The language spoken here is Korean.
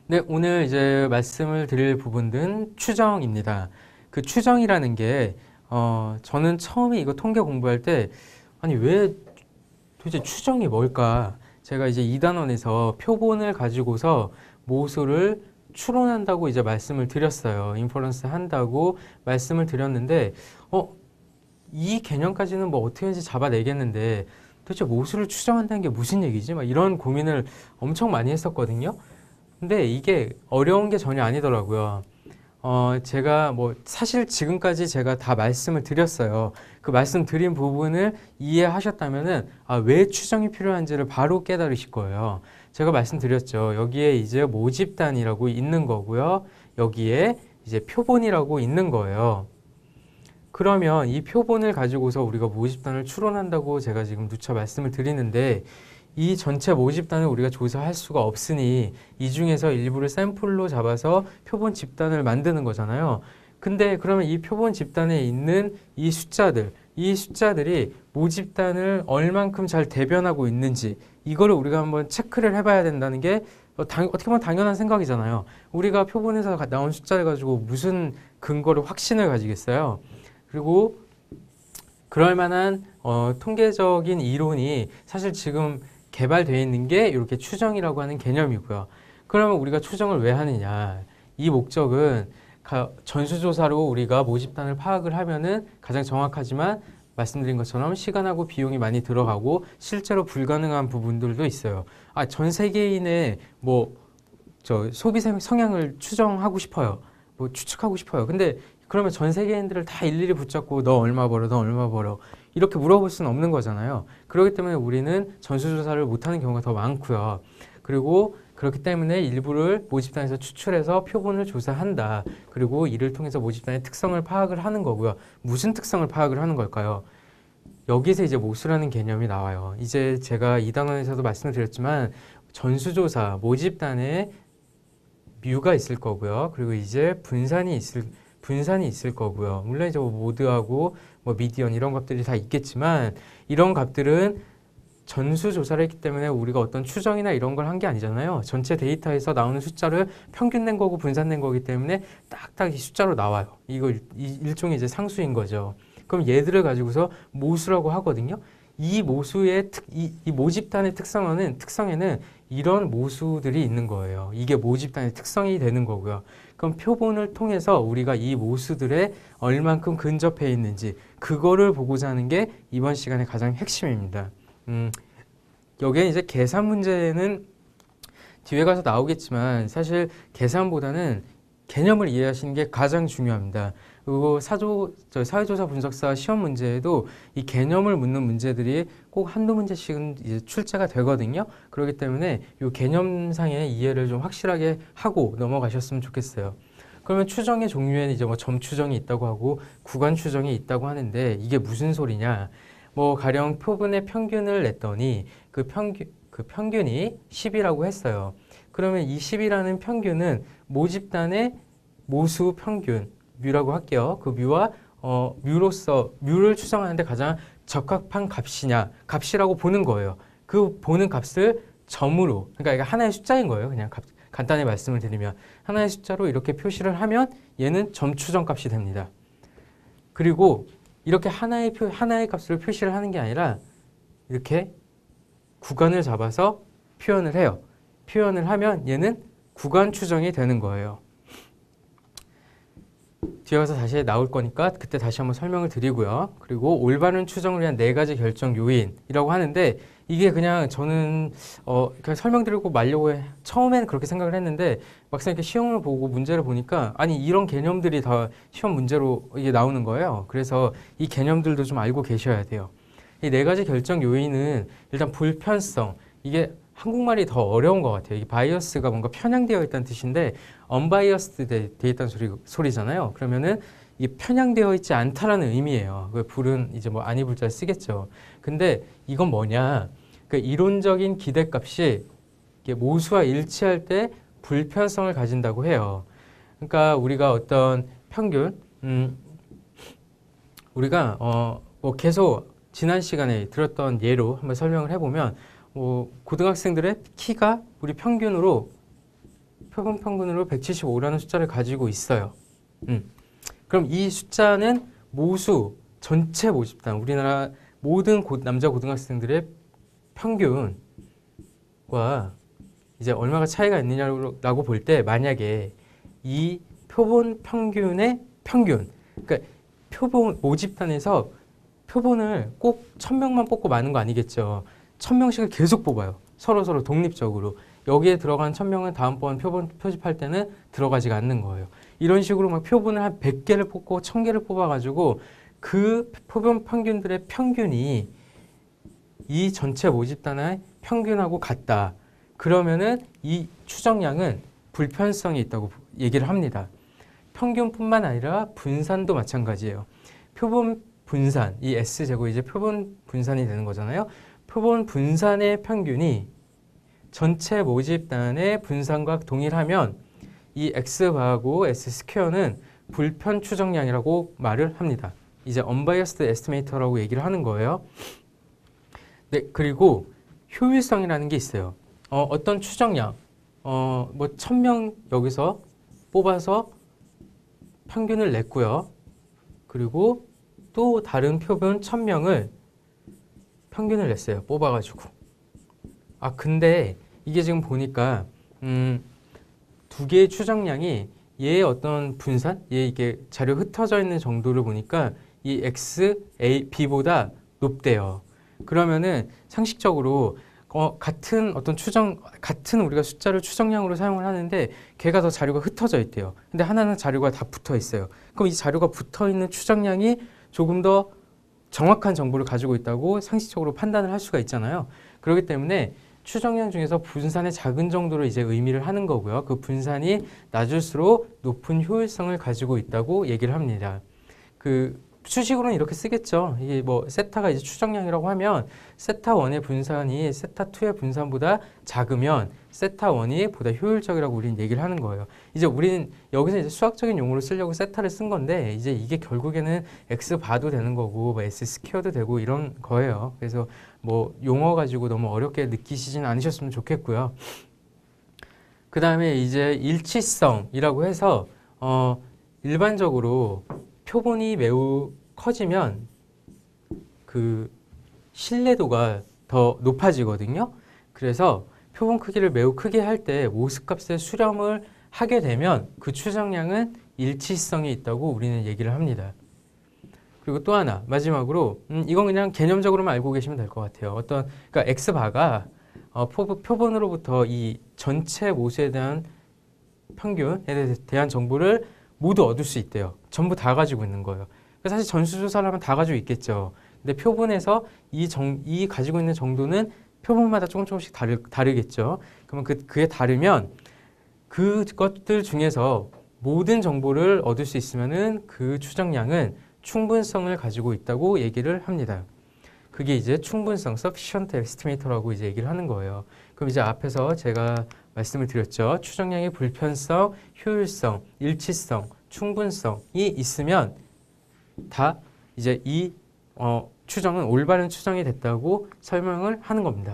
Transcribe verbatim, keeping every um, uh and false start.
네, 오늘 이제 말씀을 드릴 부분은 추정입니다. 그 추정이라는 게, 어, 저는 처음에 이거 통계 공부할 때, 아니, 왜 도대체 추정이 뭘까? 제가 이제 이 단원에서 표본을 가지고서 모수를 추론한다고 이제 말씀을 드렸어요. 인퍼런스 한다고 말씀을 드렸는데, 어, 이 개념까지는 뭐 어떻게든지 잡아내겠는데, 도대체 모수를 추정한다는 게 무슨 얘기지? 막 이런 고민을 엄청 많이 했었거든요. 근데 이게 어려운 게 전혀 아니더라고요. 어, 제가 뭐 사실 지금까지 제가 다 말씀을 드렸어요. 그 말씀 드린 부분을 이해하셨다면은 아, 왜 추정이 필요한지를 바로 깨달으실 거예요. 제가 말씀드렸죠. 여기에 이제 모집단이라고 있는 거고요. 여기에 이제 표본이라고 있는 거예요. 그러면 이 표본을 가지고서 우리가 모집단을 추론한다고 제가 지금 누차 말씀을 드리는데 이 전체 모집단을 우리가 조사할 수가 없으니 이 중에서 일부를 샘플로 잡아서 표본 집단을 만드는 거잖아요. 근데 그러면 이 표본 집단에 있는 이 숫자들, 이 숫자들이 모집단을 얼만큼 잘 대변하고 있는지 이거를 우리가 한번 체크를 해봐야 된다는 게 당, 어떻게 보면 당연한 생각이잖아요. 우리가 표본에서 나온 숫자를 가지고 무슨 근거를 확신을 가지겠어요. 그리고 그럴 만한 어, 통계적인 이론이 사실 지금 개발되어 있는 게 이렇게 추정이라고 하는 개념이고요. 그러면 우리가 추정을 왜 하느냐? 이 목적은 전수조사로 우리가 모집단을 파악을 하면은 가장 정확하지만 말씀드린 것처럼 시간하고 비용이 많이 들어가고 실제로 불가능한 부분들도 있어요. 아, 전 세계인의 뭐 저 소비 성향을 추정하고 싶어요. 뭐 추측하고 싶어요. 근데 그러면 전 세계인들을 다 일일이 붙잡고 너 얼마 벌어, 너 얼마 벌어 이렇게 물어볼 수는 없는 거잖아요. 그렇기 때문에 우리는 전수조사를 못하는 경우가 더 많고요. 그리고 그렇기 때문에 일부를 모집단에서 추출해서 표본을 조사한다. 그리고 이를 통해서 모집단의 특성을 파악을 하는 거고요. 무슨 특성을 파악을 하는 걸까요? 여기서 이제 모수라는 개념이 나와요. 이제 제가 이 단원에서도 말씀을 드렸지만 전수조사, 모집단에 뮤가 있을 거고요. 그리고 이제 분산이 있을 분산이 있을 거고요. 물론 이제 뭐 모드하고 뭐 미디언 이런 값들이 다 있겠지만 이런 값들은 전수조사를 했기 때문에 우리가 어떤 추정이나 이런 걸 한 게 아니잖아요. 전체 데이터에서 나오는 숫자를 평균낸 거고 분산된 거기 때문에 딱딱 이 숫자로 나와요. 이거 일종의 이제 상수인 거죠. 그럼 얘들을 가지고서 모수라고 하거든요. 이 모수의 특, 이, 이 모집단의 특성에는 특성에는 이런 모수들이 있는 거예요. 이게 모집단의 특성이 되는 거고요. 그럼 표본을 통해서 우리가 이 모수들에 얼만큼 근접해 있는지 그거를 보고자 하는 게 이번 시간의 가장 핵심입니다. 음, 여기에 이제 계산 문제는 뒤에 가서 나오겠지만 사실 계산보다는 개념을 이해하시는 게 가장 중요합니다. 그리고 사조, 저 사회조사 분석사 시험 문제에도 이 개념을 묻는 문제들이 꼭 한두 문제씩은 이제 출제가 되거든요. 그렇기 때문에 이 개념상의 이해를 좀 확실하게 하고 넘어가셨으면 좋겠어요. 그러면 추정의 종류에는 이제 뭐 점 추정이 있다고 하고 구간 추정이 있다고 하는데 이게 무슨 소리냐? 뭐 가령 표본의 평균을 냈더니 그 평균 그 평균이 십이라고 했어요. 그러면 이 십이라는 평균은 모집단의 모수 평균 뮤라고 할게요. 그 뮤와 어, 뮤로서 뮤를 추정하는데 가장 적합한 값이냐 값이라고 보는 거예요. 그 보는 값을 점으로 그러니까 이게 하나의 숫자인 거예요. 그냥 값, 간단히 말씀을 드리면 하나의 숫자로 이렇게 표시를 하면 얘는 점 추정 값이 됩니다. 그리고 이렇게 하나의 표, 하나의 값을 표시를 하는 게 아니라 이렇게 구간을 잡아서 표현을 해요. 표현을 하면 얘는 구간 추정이 되는 거예요. 뒤에 가서 다시 나올 거니까 그때 다시 한번 설명을 드리고요. 그리고 올바른 추정을 위한 네 가지 결정 요인이라고 하는데 이게 그냥 저는 어 그냥 설명드리고 말려고 해. 처음에는 그렇게 생각을 했는데 막상 이렇게 시험을 보고 문제를 보니까 아니 이런 개념들이 다 시험 문제로 이게 나오는 거예요. 그래서 이 개념들도 좀 알고 계셔야 돼요. 이 네 가지 결정 요인은 일단 불편성 이게 한국말이 더 어려운 것 같아요. 이 바이어스가 뭔가 편향되어 있다는 뜻인데 unbiased 돼, 돼 있다는 소리, 소리잖아요. 그러면은 이 편향되어 있지 않다라는 의미예요. 그 불은 이제 뭐 아니 불자를 쓰겠죠. 근데 이건 뭐냐? 그 이론적인 기대값이 모수와 일치할 때 불편성을 가진다고 해요. 그러니까 우리가 어떤 평균, 음, 우리가 어, 뭐 계속 지난 시간에 들었던 예로 한번 설명을 해보면 뭐 고등학생들의 키가 우리 평균으로 표본 평균으로 백칠십오라는 숫자를 가지고 있어요. 음. 그럼 이 숫자는 모수 전체 모집단, 우리나라 모든 고, 남자 고등학생들의 평균과 이제 얼마가 차이가 있느냐라고 볼 때, 만약에 이 표본 평균의 평균, 그러니까 표본 모집단에서 표본을 꼭 천 명만 뽑고 마는 거 아니겠죠. 천 명씩을 계속 뽑아요. 서로 서로 독립적으로. 여기에 들어간 천 명은 다음번 표본 표집할 때는 들어가지가 않는 거예요. 이런 식으로 막 표본을 한 백 개를 뽑고 천 개를 뽑아가지고 그 표본 평균들의 평균이 이 전체 모집단의 평균하고 같다. 그러면은 이 추정량은 불편성이 있다고 얘기를 합니다. 평균뿐만 아니라 분산도 마찬가지예요. 표본 분산, 이 S제곱이 이제 표본 분산이 되는 거잖아요. 표본 분산의 평균이 전체 모집단의 분산과 동일하면 이 X바하고 S 스퀘어는 불편 추정량이라고 말을 합니다. 이제 unbiased estimator라고 얘기를 하는 거예요. 네, 그리고 효율성이라는 게 있어요. 어, 어떤 추정량, 어, 뭐 천 명 여기서 뽑아서 평균을 냈고요. 그리고 또 다른 표본 천 명을 평균을 냈어요. 뽑아가지고. 아, 근데 이게 지금 보니까 음, 두 개의 추정량이 얘의 어떤 분산, 얘 이게 자료 흩어져 있는 정도를 보니까 이 X, A, B보다 높대요. 그러면은 상식적으로 어, 같은 어떤 추정, 같은 우리가 숫자를 추정량으로 사용을 하는데 걔가 더 자료가 흩어져 있대요. 근데 하나는 자료가 다 붙어 있어요. 그럼 이 자료가 붙어 있는 추정량이 조금 더 정확한 정보를 가지고 있다고 상식적으로 판단을 할 수가 있잖아요. 그렇기 때문에 추정량 중에서 분산의 작은 정도를 이제 의미를 하는 거고요. 그 분산이 낮을수록 높은 효율성을 가지고 있다고 얘기를 합니다. 그 수식으로는 이렇게 쓰겠죠. 이게 뭐 세타가 이제 추정량이라고 하면 세타 원의 분산이 세타 투의 분산보다 작으면 세타 원이 보다 효율적이라고 우리는 얘기를 하는 거예요. 이제 우리는 여기서 이제 수학적인 용어로 쓰려고 세타를 쓴 건데 이제 이게 결국에는 x 바도 되는 거고 뭐 s 스퀘어도 되고 이런 거예요. 그래서 뭐 용어 가지고 너무 어렵게 느끼시진 않으셨으면 좋겠고요. 그 다음에 이제 일치성이라고 해서 어 일반적으로 표본이 매우 커지면 그 신뢰도가 더 높아지거든요. 그래서 표본 크기를 매우 크게 할 때 모습값의 수렴을 하게 되면 그 추정량은 일치성이 있다고 우리는 얘기를 합니다. 그리고 또 하나 마지막으로 음, 이건 그냥 개념적으로만 알고 계시면 될 것 같아요. 어떤 그러니까 x바가 어, 표본으로부터 이 전체 모수에 대한 평균에 대한 정보를 모두 얻을 수 있대요. 전부 다 가지고 있는 거예요. 사실 전수조사를 하면 다 가지고 있겠죠. 근데 표본에서 이, 정, 이 가지고 있는 정도는 표본마다 조금 조금씩 다르, 다르겠죠. 그러면 그, 그에 다르면 그것들 중에서 모든 정보를 얻을 수 있으면은 그 추정량은 충분성을 가지고 있다고 얘기를 합니다. 그게 이제 충분성, sufficient estimator라고 이제 얘기를 하는 거예요. 그럼 이제 앞에서 제가 말씀을 드렸죠. 추정량의 불편성, 효율성, 일치성, 충분성이 있으면 다 이제 이 어, 추정은 올바른 추정이 됐다고 설명을 하는 겁니다.